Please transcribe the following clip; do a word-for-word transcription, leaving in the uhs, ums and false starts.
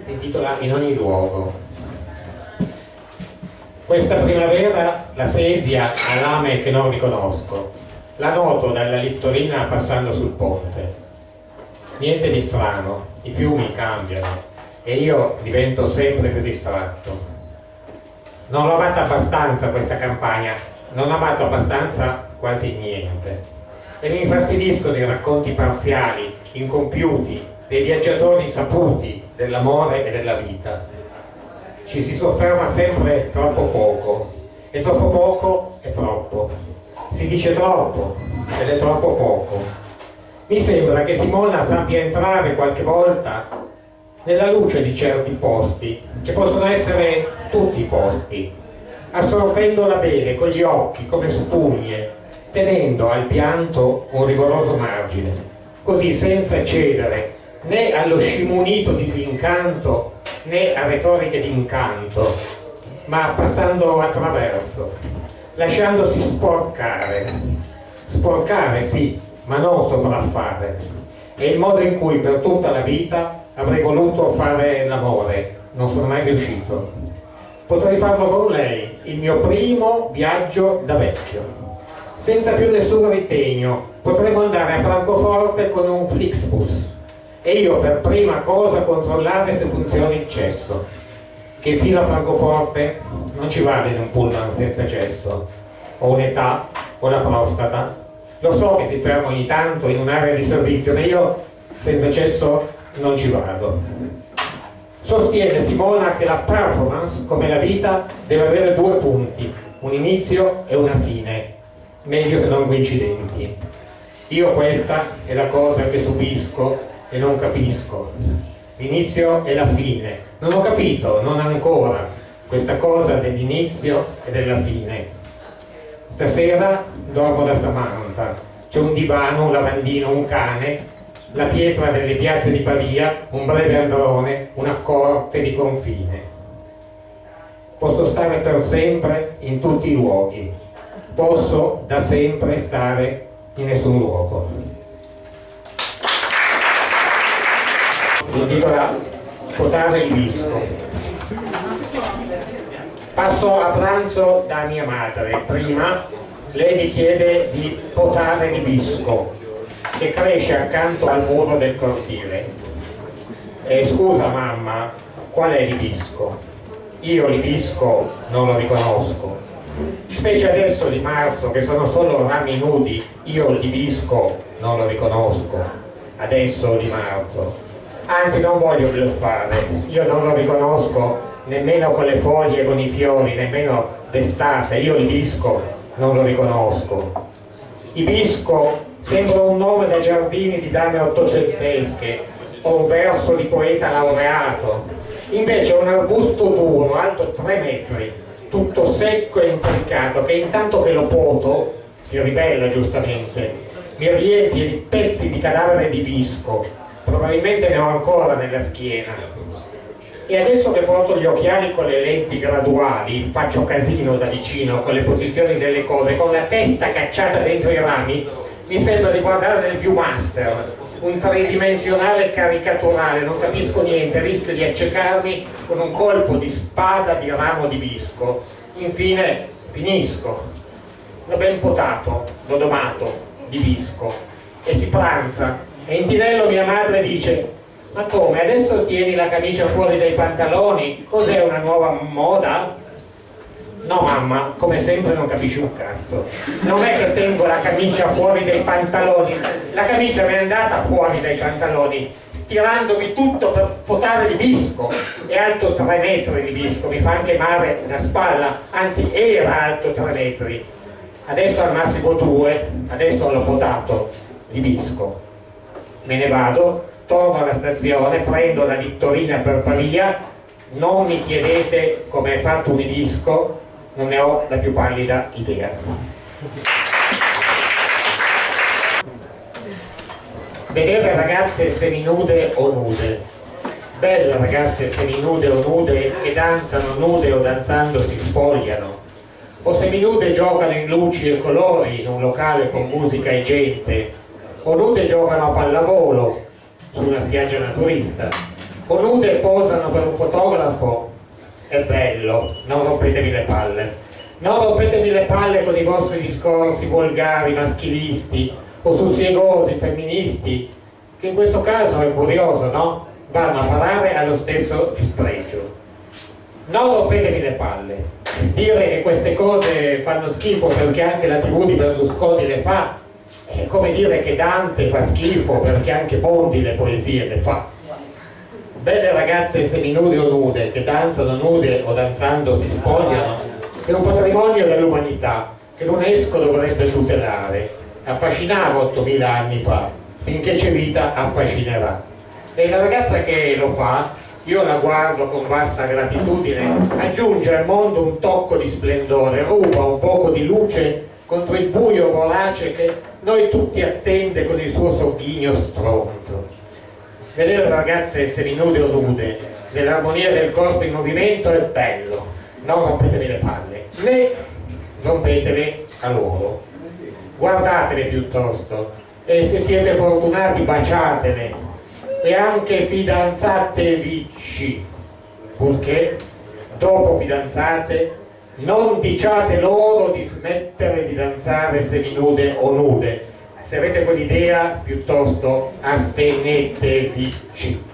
si intitola In ogni luogo. Questa primavera la sesia ha lame che non riconosco, la noto dalla littorina passando sul ponte. Niente di strano, i fiumi cambiano e io divento sempre più distratto. Non l'ho amata abbastanza questa campagna, non ho amato abbastanza quasi niente. E mi infastidiscono i racconti parziali, incompiuti, dei viaggiatori saputi dell'amore e della vita. Ci si sofferma sempre troppo poco, e troppo poco è troppo. Si dice troppo ed è troppo poco. Mi sembra che Simona sappia entrare qualche volta nella luce di certi posti, che possono essere tutti i posti, assorbendola bene con gli occhi come spugne, tenendo al pianto un rigoroso margine, così senza cedere né allo scimunito disincanto né a retoriche d'incanto, ma passando attraverso, lasciandosi sporcare. Sporcare sì, ma non sopraffare. È il modo in cui per tutta la vita avrei voluto fare l'amore, non sono mai riuscito. Potrei farlo con lei, il mio primo viaggio da vecchio. Senza più nessun ritegno, potremmo andare a Francoforte con un Flixbus e io per prima cosa controllare se funziona il cesso, che fino a Francoforte non ci vale in un pullman senza cesso. Ho un'età, ho la prostata, lo so che si ferma ogni tanto in un'area di servizio, ma io senza cesso non ci vado. Sostiene Simona che la performance, come la vita, deve avere due punti, un inizio e una fine, meglio se non coincidenti. Io questa è la cosa che subisco e non capisco, l'inizio e la fine. Non ho capito, non ancora, questa cosa dell'inizio e della fine. Stasera dormo da Samantha, c'è un divano, un lavandino, un cane, la pietra delle piazze di Pavia, un breve androne, una corte di confine. Posso stare per sempre in tutti i luoghi, posso da sempre stare in nessun luogo. Intitola Potare di Visco. Passo a pranzo da mia madre. Prima lei mi chiede di potare di bisco che cresce accanto al muro del cortile. E scusa mamma, qual è l'ibisco? Io l'ibisco non lo riconosco. Specie adesso di marzo che sono solo rami nudi, io l'ibisco non lo riconosco. Adesso di marzo. Anzi, non voglio bluffare, io non lo riconosco nemmeno con le foglie e con i fiori, nemmeno d'estate. Io l'ibisco non lo riconosco. Ibisco sembra un nome da giardini di dame ottocentesche o un verso di poeta laureato. Invece è un arbusto duro, alto tre metri, tutto secco e intricato, che intanto che lo poto, si ribella giustamente, mi riempie di pezzi di cadavere di ibisco, probabilmente ne ho ancora nella schiena. E adesso che porto gli occhiali con le lenti graduali, faccio casino da vicino con le posizioni delle cose, con la testa cacciata dentro i rami, mi sembra di guardare nel Viewmaster, un tridimensionale caricaturale, non capisco niente, rischio di accecarmi con un colpo di spada di ramo di bisco. Infine finisco. L'ho ben potato, l'ho domato, di bisco, e si pranza. E in tinello mia madre dice: ma come, adesso tieni la camicia fuori dai pantaloni? Cos'è, una nuova moda? No mamma, come sempre non capisci un cazzo. Non è che tengo la camicia fuori dai pantaloni, la camicia mi è andata fuori dai pantaloni, stirandomi tutto per potare di bisco. È alto tre metri di bisco, mi fa anche male la spalla, anzi era alto tre metri. Adesso al massimo due, adesso l'ho potato di bisco. Me ne vado, torno alla stazione, prendo la littorina per Pavia, non mi chiedete come è fatto un ibisco, non ne ho la più pallida idea. Vedere ragazze seminude o nude, belle ragazze seminude o nude che danzano nude o danzando si spogliano, o seminude giocano in luci e colori in un locale con musica e gente, o nude giocano a pallavolo su una spiaggia naturista, o nude posano per un fotografo, è bello, non rompetevi le palle. Non rompetevi le palle con i vostri discorsi volgari, maschilisti o sussiegosi, femministi, che in questo caso è curioso, no? Vanno a parare allo stesso dispregio. Non rompetevi le palle. Dire che queste cose fanno schifo perché anche la tivù di Berlusconi le fa, è come dire che Dante fa schifo perché anche Bondi le poesie le fa. Belle ragazze seminude o nude che danzano nude o danzando si spogliano è un patrimonio dell'umanità che l'UNESCO dovrebbe tutelare. Affascinava ottomila anni fa, finché c'è vita affascinerà. E la ragazza che lo fa, io la guardo con vasta gratitudine, aggiunge al mondo un tocco di splendore, ruba un poco di luce contro il buio vorace che noi tutti attende con il suo sogghigno stronzo. Vedere ragazze seminude o nude nell'armonia del corpo in movimento è bello, non rompetevi le palle, né rompetele a loro. Guardatele piuttosto e se siete fortunati baciatele e anche fidanzatevici, purché dopo fidanzate non diciate loro di smettere di danzare seminude o nude. Se avete quell'idea piuttosto astenetevici.